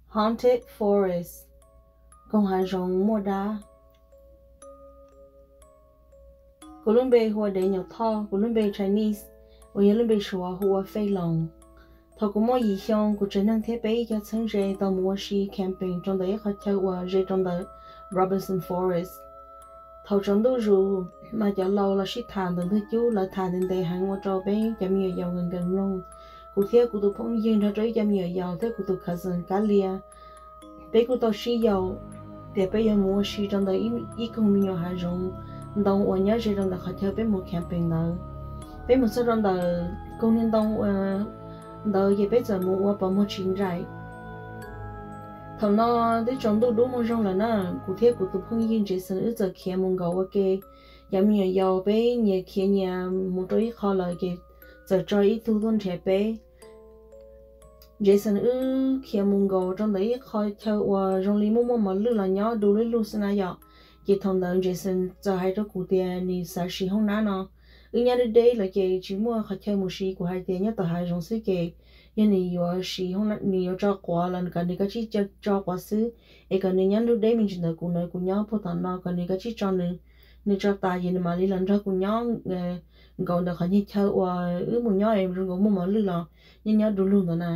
haunted forest công hai rong mua đá Colombia hoa để nhau thọ Colombia Chinese và Colombia shua hoa Fei Long Thọ cũng mỗi gì xong của trở năng thế bé cho sáng rê tàu mua xí camping trong đấy họ theo và rê trong đấy Robinson Forest thầu trong đó rồi mà cho lâu là shit thàn từng thứ chú là thàn đến đây hàng qua cho bé cho nhiều giàu gần gần luôn cụ thể cụ tụ phong dương ra tới cho nhiều giàu thế cụ tụ cousin cá lia bé cụ tụ xí giàu để bé giờ mua xí trong đấy ít không nhiều hàng rong đông ở nhớ rồi trong đó họ theo bé mua camping đó bé một số trong đó công nhân đông đó giờ bé giờ mua bao mua chín rải thằng nó để trong đó đúng một trong là nó cụ thể cụ tụ phong dương chỉ cần giờ kia mong cầu ok giảm nhiều giàu bé nhiều kia nhà một đôi kho là cái giờ cho ít thu tôn trẻ bé Jason kia mong cầu trong đấy kho theo và trong lý mua mà lưu là nhỏ đủ lấy lưu xin ai vậy cái thằng đó Jason giờ hay cho cụ tiền ni sa sĩ không ná nó nhà đây là cái chỉ mua kho theo một sĩ của hai tiền nhất tờ hai trong xứ cái nhà này có sĩ không ná nhiều cho quà lần cái này cái chỉ cho quà xứ cái này nhà đây mình chỉ là cụ này cụ nhỏ phụ thằng nó cái này cái chỉ cho nên cho ta gì mà đi lần cho cụ nhỏ còn được như theo và một nhỏ em rồi cũng một lưu là nhưng nhớ đủ luôn rồi nè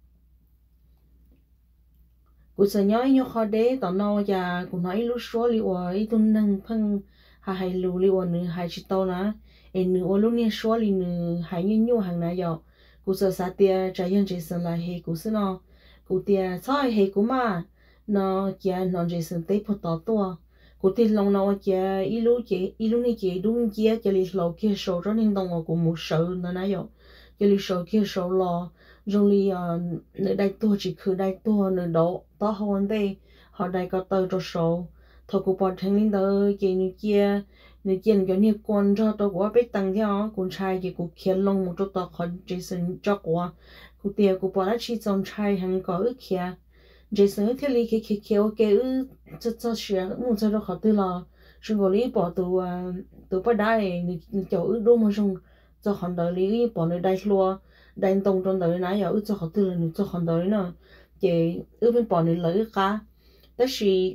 cụ sẽ nhớ nhau khó đấy tao nói giờ cụ nói lúc số li và ít tuần năng phân hay lưu li và nữa hay chỉ tao nè em nữa lúc này số li nữa hay nhau hàng này giờ cụ sẽ sát tia trái nhân chỉ là hay cụ sẽ nó cụ tia sai hay cụ mà nó kia nó chỉ là tây phụ tao tua cụ tia lòng nó kia ít lúc này kia đúng kia chỉ là lâu kia sầu cho nên đồng của một sầu nó nãy giờ chỉ là sầu kia sầu lo rồi li nơi đây tua chỉ cứ đây tua nơi đó tao hơn đây họ đây có tờ cho sầu thầu cụ bỏ thành linh đời kia người kiểu như con cho tao quá biết tăng theo con trai thì cụ kia lông một chút tao còn Jason cho quá cụ tiền cụ bỏ ra chỉ trong trai hàng có ước kia Jason thiết lý kia ok cho sửa muốn cho nó khó từ là chúng có lý bỏ từ bắt đai người kiểu ước đúng mà chúng cho hắn đời lý bỏ nơi đây luôn đánh tông trong đời này giờ ước cho họ từ là cho hắn đời nữa chị ước bên bỏ nơi lấy cả đó là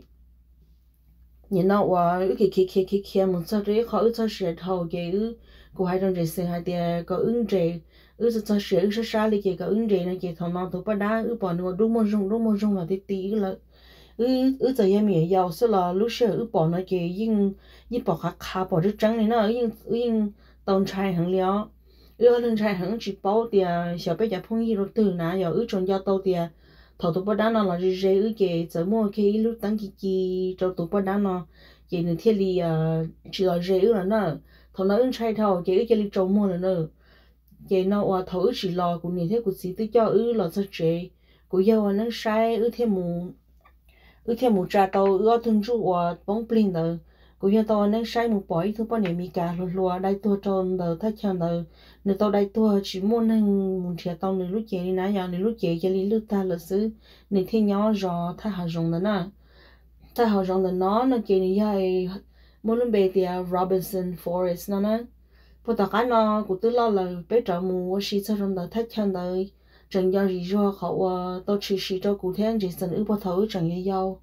nhìn nó và ước kia một số đấy họ ước cho sửa thầu chị ước của hai trong Jason hai tia có ứng chế ước cho sửa ước sao lý chị có ứng chế này chị thằng nào từ bắt đai ước bỏ nơi đúng một trong là tí là ước giờ em mẹ giàu sẽ là lúc sửa ước bỏ nó chị nhưng bỏ khá bỏ rất trắng này nó nhưng tông trai hàng liao lần trai hàng chỉ bao tiền小贝家碰一路từ nãy giờ ước chọn giao tàu tiền thầu tụ bắt đá nó là gì ước chị giờ mua cái lúc tăng kỳ cho tụ bắt đá nó chị nữa thiết lý chỉ là gì ước là nó thầu nó ước trai thầu chị ước chỉ lý trâu mua là nữa chị nó thầu ước chỉ lo của người thế của chị tự cho ước là sao chị của yêu nó sai ước thêm một trà tàu ước thường trụ bóng pin rồi của yêu tàu nó sai một bói thứ bao nhiêu mi cả lúa đây tua tròn đời thắt chân đời nếu tàu đây tua chỉ muốn năng một chiếc tàu nếu lúc chị đi nãy giờ nếu lúc chị chỉ đi lúc ta là xứ nếu thấy nhỏ rõ ta hà rong đó nè ta hà rong đó nó chị đi hay muốn lên bề thì Robinson Forest nó bắt đầu cái nó của tôi lo là bé trợ mù xí cho trong đời thắt chân đời chẳng do gì do họ tôi chỉ cho cụ thể chỉ cần ước bao thấu chẳng như nhau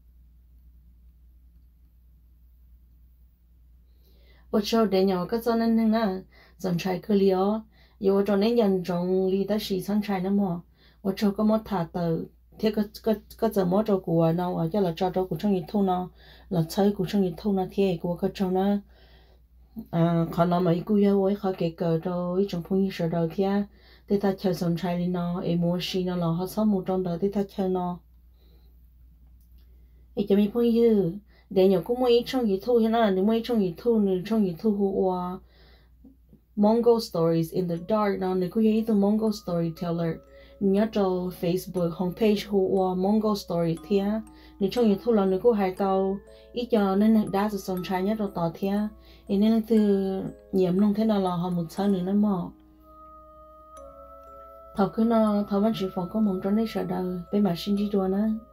我知道的鸟个做那个人才可以哦，有我做那人种里的是人才的么？我做个么他的，这个怎么做过呢？我叫了做古城一头呢，了猜古城一头呢，贴过个做呢，可能每个月我好给个到一种朋友说到贴，对他求人才的呢，诶模式呢，然后草木种的对他求呢，诶就没朋友。để nhiều cũng mấy trong YouTube thế nào, nếu mấy trong YouTube hoặc Mongol Stories in the Dark nào, nếu có gì từ Mongol Storyteller nhớ cho Facebook homepage hoặc Mongol Story thế, nếu trong YouTube là nếu có hai tàu ít cho nên đã được sẵn sàng nhớ cho tàu thế, nên từ nhiễm nông thế nào là họ một sao nữa mà thầu cứ nó thầu vẫn chỉ phòng có mong cho nên sợ đời bên mà xin đi đùa nữa.